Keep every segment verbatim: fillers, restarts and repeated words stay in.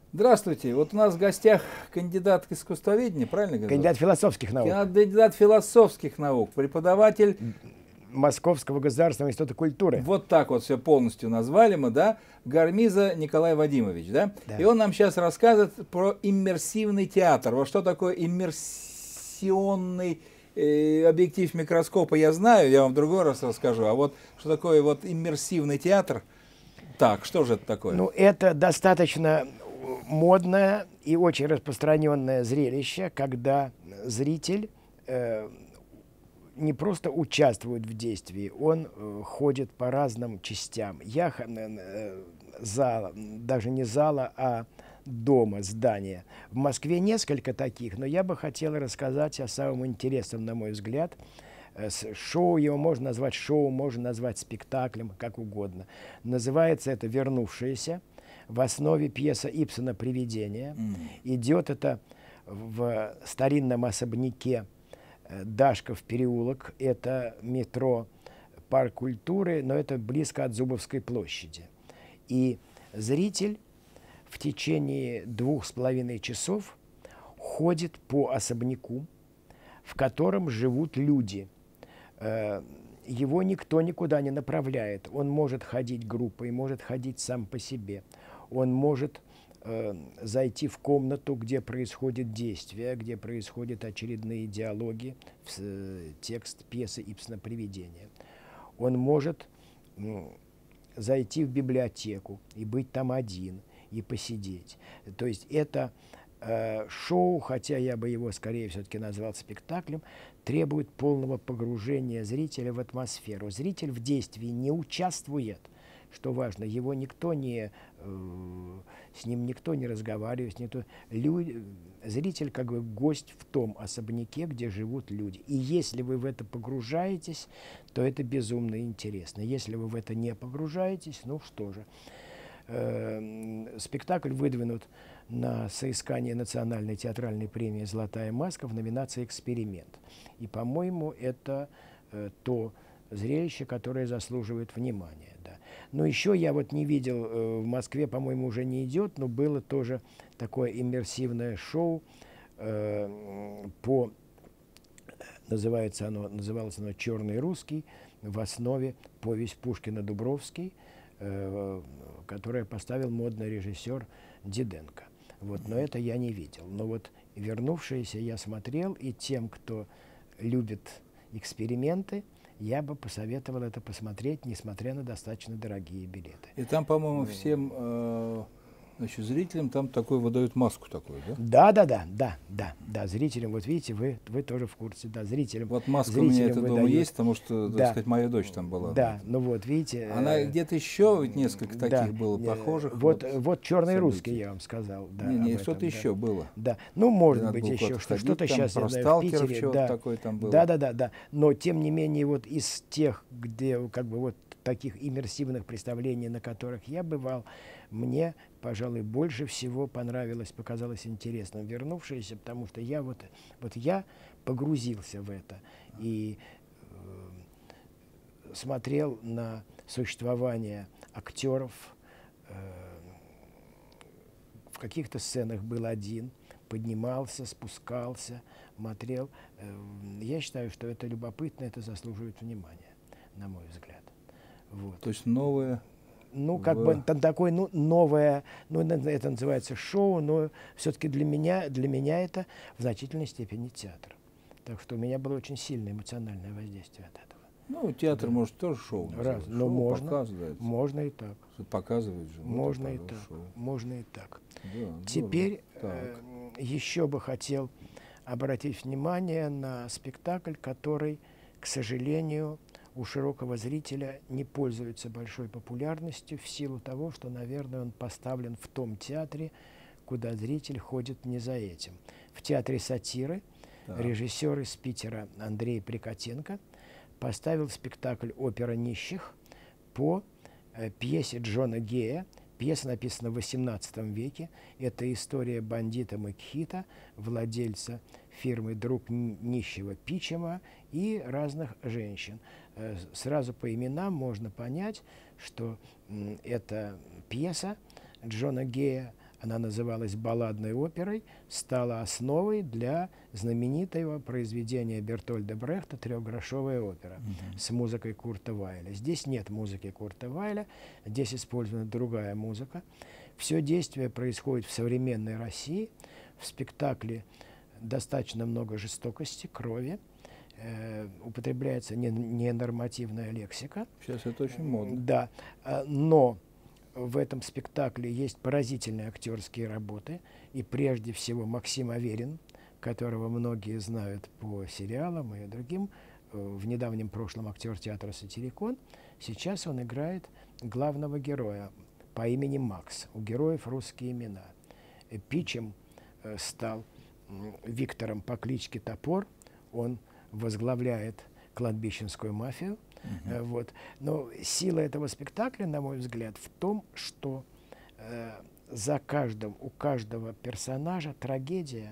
Здравствуйте. Вот у нас в гостях кандидат искусствоведения, правильно говорю? Кандидат философских наук. Кандидат философских наук, преподаватель Московского государственного института культуры. Вот так вот все полностью назвали мы, да? Гармиза Николай Вадимович, да? Да. И он нам сейчас рассказывает про иммерсивный театр. Вот что такое иммерсионный э, объектив микроскопа, я знаю, я вам в другой раз расскажу. А вот что такое вот иммерсивный театр? Так, что же это такое? Ну, это достаточно модное и очень распространенное зрелище, когда зритель э, не просто участвует в действии, он э, ходит по разным частям. Я э, зала, даже не зала, а дома, здания. В Москве несколько таких, но я бы хотел рассказать о самом интересном, на мой взгляд. Шоу, его можно назвать шоу, можно назвать спектаклем, как угодно. Называется это «Вернувшиеся». В основе пьеса Ибсена «Привидение». Mm. Идет это в старинном особняке Дашков переулок. Это метро Парк культуры, но это близко от Зубовской площади. И зритель в течение двух с половиной часов ходит по особняку, в котором живут люди. Его никто никуда не направляет. Он может ходить группой, может ходить сам по себе. Он может э, зайти в комнату, где происходит действие, где происходят очередные диалоги, э, текст пьесы Ибсена «Привидение». Он может э, зайти в библиотеку и быть там один, и посидеть. То есть это э, шоу, хотя я бы его скорее все-таки назвал спектаклем, требует полного погружения зрителя в атмосферу. Зритель в действии не участвует, что важно, его никто не, э, с ним никто не разговаривает, никто, люди, зритель как бы гость в том особняке, где живут люди. И если вы в это погружаетесь, то это безумно интересно. Если вы в это не погружаетесь, ну что же. Э, спектакль выдвинут на соискание национальной театральной премии «Золотая маска» в номинации «Эксперимент». И, по-моему, это э, то зрелище, которое заслуживает внимания. Да. Но еще я вот не видел, э, в Москве, по-моему, уже не идет, но было тоже такое иммерсивное шоу э, по, называется оно, называлось оно «Черный русский», в основе повесть Пушкина-Дубровский, э, которое поставил модный режиссер Диденко. Вот, но это я не видел. Но вот «Вернувшиеся» я смотрел, и тем, кто любит эксперименты, я бы посоветовал это посмотреть, несмотря на достаточно дорогие билеты. И там, по-моему, всем э, значит, зрителям там такой выдают маску такую, да? Да, да, да, да, да, да. Зрителям, вот видите, вы, вы тоже в курсе, да, зрителям. Вот маска у меня это дома есть, потому что, так да. сказать, моя дочь там была. Да, ну вот, видите. Она э, где-то еще несколько таких да, было похожих. Вот, вот, вот «Черный событий. Русский», я вам сказал. Да, не, не, что-то да. еще было. Да, ну, может быть, еще что, что-то сейчас, я знаю, в Питере. Да, такой там был. да, да, да, да. Но, тем не менее, вот из тех, где, как бы, вот таких иммерсивных представлений, на которых я бывал, мне, пожалуй, больше всего понравилось, показалось интересным «Вернувшиеся», потому что я вот, вот я погрузился в это и э, смотрел на существование актеров. Э, в каких-то сценах был один, поднимался, спускался, смотрел. Э, я считаю, что это любопытно, это заслуживает внимания, на мой взгляд. Вот. То есть новое... Ну, как в... бы там такое, ну, новое, ну, это называется шоу, но все-таки для меня, для меня это в значительной степени театр. Так что у меня было очень сильное эмоциональное воздействие от этого. Ну, театр, да. Может, тоже шоу. Раз, но шоу можно, можно и так. Показывает же. Можно и так, шоу. можно и так. Да, теперь э, еще бы хотел обратить внимание на спектакль, который, к сожалению, у широкого зрителя не пользуется большой популярностью в силу того, что, наверное, он поставлен в том театре, куда зритель ходит не за этим. В театре сатиры да. режиссер из Питера Андрей Прикотенко поставил спектакль «Опера нищих» по э, пьесе Джона Гея. Пьеса написана в восемнадцатом веке. Это история бандита Макхита, владельца фирмы «Друг нищего Пичема» и разных женщин. Сразу по именам можно понять, что эта пьеса Джона Гея она называлась «Балладной оперой», стала основой для знаменитого произведения Бертольда Брехта «Трехгрошовая опера» mm-hmm. с музыкой Курта Вайля. Здесь нет музыки Курта Вайля, здесь использована другая музыка. Все действие происходит в современной России. В спектакле достаточно много жестокости, крови. Э, употребляется ненормативная лексика. Сейчас это очень модно. Да, но в этом спектакле есть поразительные актерские работы, и прежде всего Максим Аверин, которого многие знают по сериалам и другим, в недавнем прошлом актер театра «Сатирикон». Сейчас он играет главного героя по имени Макс. У героев русские имена. Пичем стал Виктором по кличке Топор. Он возглавляет кладбищенскую мафию. Uh-huh. Вот. Но сила этого спектакля, на мой взгляд, в том, что э, за каждым, у каждого персонажа трагедия,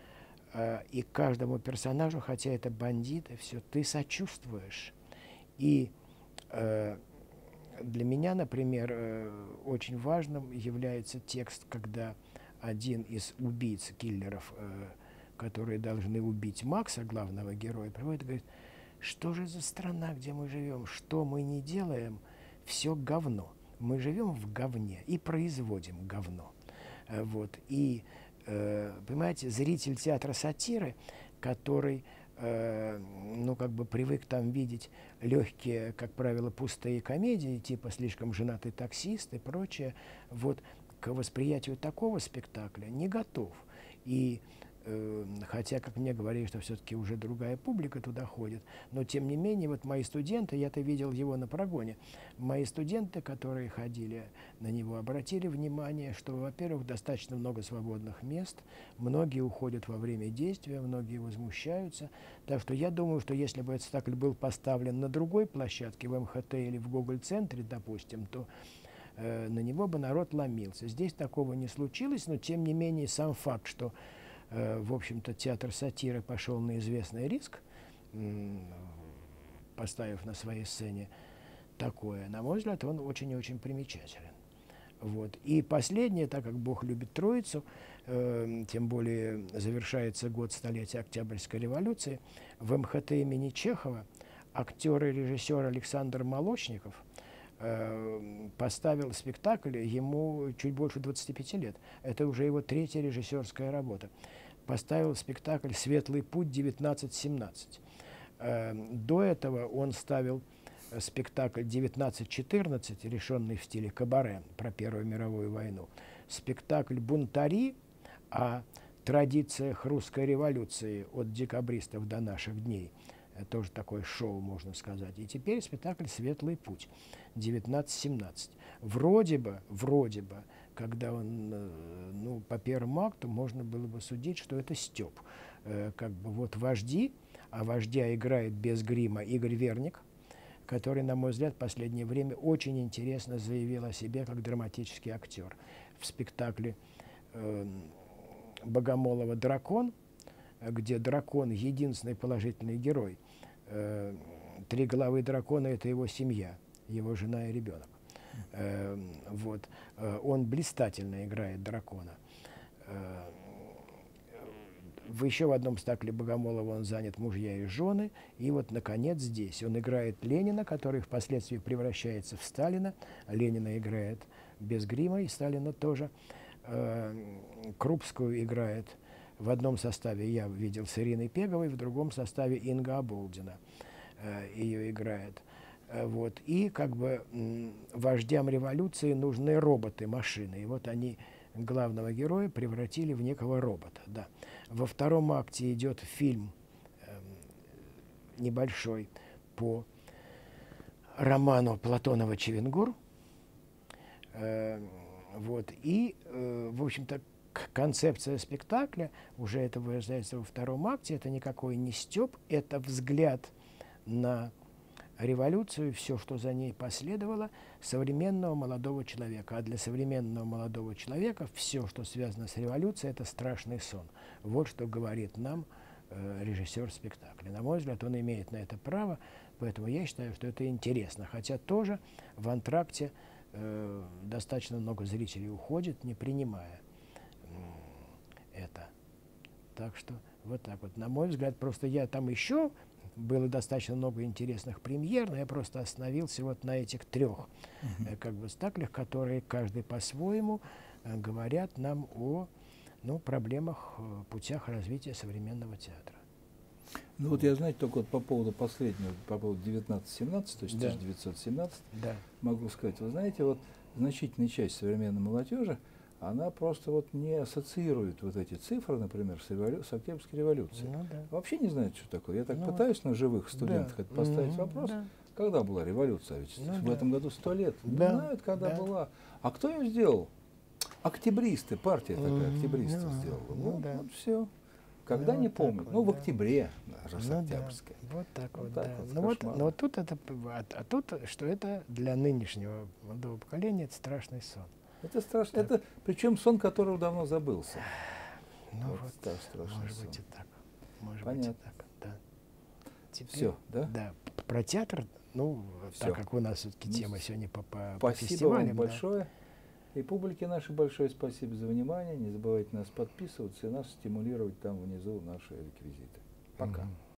э, и каждому персонажу, хотя это бандиты, все, ты сочувствуешь. И э, для меня, например, э, очень важным является текст, когда один из убийц, киллеров, э, которые должны убить Макса, главного героя, приводит и говорит: что же за страна, где мы живем? Что мы не делаем? Все говно. Мы живем в говне и производим говно. Вот. И, э, понимаете, зритель театра сатиры, который, э, ну, как бы привык там видеть легкие, как правило, пустые комедии, типа «Слишком женатый таксист» и прочее, вот, к восприятию такого спектакля не готов. И хотя, как мне говорили, что все-таки уже другая публика туда ходит, но тем не менее, вот мои студенты, я-то видел его на прогоне, мои студенты, которые ходили на него, обратили внимание, что, во-первых, достаточно много свободных мест, многие уходят во время действия, многие возмущаются, так что я думаю, что если бы этот спектакль был поставлен на другой площадке, в эм ха тэ или в Гоголь-центре, допустим, то э, на него бы народ ломился. Здесь такого не случилось, но тем не менее сам факт, что в общем-то, театр сатиры пошел на известный риск, поставив на своей сцене такое, на мой взгляд, он очень и очень примечателен. Вот. И последнее, так как Бог любит Троицу, э, тем более завершается год столетия Октябрьской революции, в эм ха тэ имени Чехова актер и режиссер Александр Молочников э, поставил спектакль, ему чуть больше двадцати пяти лет. Это уже его третья режиссерская работа. Поставил спектакль «Светлый путь» девятнадцать семнадцать. Э, до этого он ставил спектакль девятнадцать четырнадцать, решенный в стиле кабаре, про Первую мировую войну. Спектакль «Бунтари» о традициях русской революции от декабристов до наших дней. Это тоже такое шоу, можно сказать. И теперь спектакль «Светлый путь» девятнадцать семнадцать. Вроде бы, вроде бы, когда он, ну, по первому акту можно было бы судить, что это стёб. Э, как бы вот вожди, а вождя играет без грима Игорь Верник, который, на мой взгляд, в последнее время очень интересно заявил о себе как драматический актер. В спектакле э, Богомолова «Дракон», где дракон — единственный положительный герой. Э, три головы дракона — это его семья, его жена и ребенок. Э, вот. Э, он блистательно играет дракона. Э, в еще в одном спектакле Богомолова он занят «Мужья и жены». И вот, наконец, здесь он играет Ленина, который впоследствии превращается в Сталина. Ленина играет без грима, и Сталина тоже. Э, Крупскую играет в одном составе, я видел, с Ириной Пеговой, в другом составе Инга Оболдина э, ее играет. Э, вот. И как бы м, вождям революции нужны роботы, машины. И вот они главного героя превратили в некого робота. Да. Во втором акте идет фильм э, небольшой по роману Платонова «Чевенгур». Э, вот. И, э, в общем-то, концепция спектакля, уже это выражается во втором акте, это никакой не стёб, это взгляд на революцию, все, что за ней последовало, современного молодого человека. А для современного молодого человека все, что связано с революцией, это страшный сон. Вот что говорит нам э, режиссер спектакля. На мой взгляд, он имеет на это право, поэтому я считаю, что это интересно. Хотя тоже в антракте э, достаточно много зрителей уходит, не принимая Так что вот так вот. На мой взгляд, просто я там еще было достаточно много интересных премьер, но я просто остановился вот на этих трех Мгм. э, как бы спектаклях, которые каждый по-своему э, говорят нам о ну, проблемах, э, путях развития современного театра. Ну вот я, знаете, только вот по поводу последнего, по поводу девятнадцать семнадцать, то есть Да. тысяча девятьсот семнадцать, Да. могу сказать, вы знаете, вот значительная часть современной молодежи, она просто вот не ассоциирует вот эти цифры, например, с, револю... с Октябрьской революцией. Ну, да. Вообще не знает, что такое. Я так Ну, пытаюсь на живых студентах да. это поставить Мгм, вопрос, да. когда была революция? Ведь Ну, в да. этом году сто лет. Да, Не знают, когда да. была. А кто ее сделал? Октябристы, партия такая, Мгм, октябристы ну, сделала. ну, вот, да. вот все. Когда Ну, не вот так помню. вот, Ну, в да. октябре, да, раз Ну, октябрьская. да. Вот так Вот вот, так да. вот, Ну вот, кошмарно. но вот тут это, п- а, а тут, что это для нынешнего молодого поколения, это страшный сон. Это страшно. Так. Это причем сон, который давно забылся. Ну Вот вот, стра- страшный может сон. быть и так. Может Понятно. быть и так, да. Теперь, Все, да? Да, про театр, ну, Всё. так как у нас все-таки Ну, тема сегодня по, по, по Спасибо фестивалям. вам да. большое. И публике нашей большое спасибо за внимание. Не забывайте нас подписываться и нас стимулировать там внизу наши реквизиты. Пока. Мгм.